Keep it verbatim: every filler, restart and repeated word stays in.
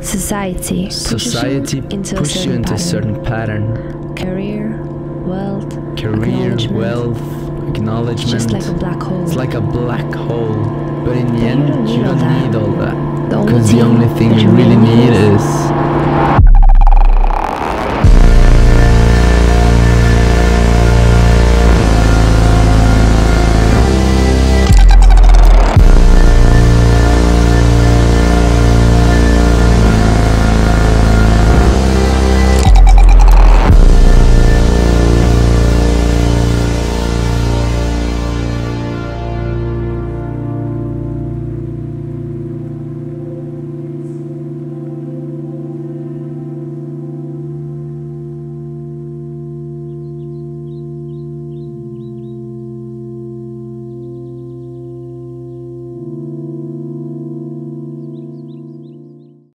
Society, Society into pushes you into a certain pattern. Career, wealth, Career, wealth, acknowledgement. It's just like a black hole. It's like a black hole. But in the But you end, don't need you all don't that. need all that. The only Because the thing only thing that you you really really need need is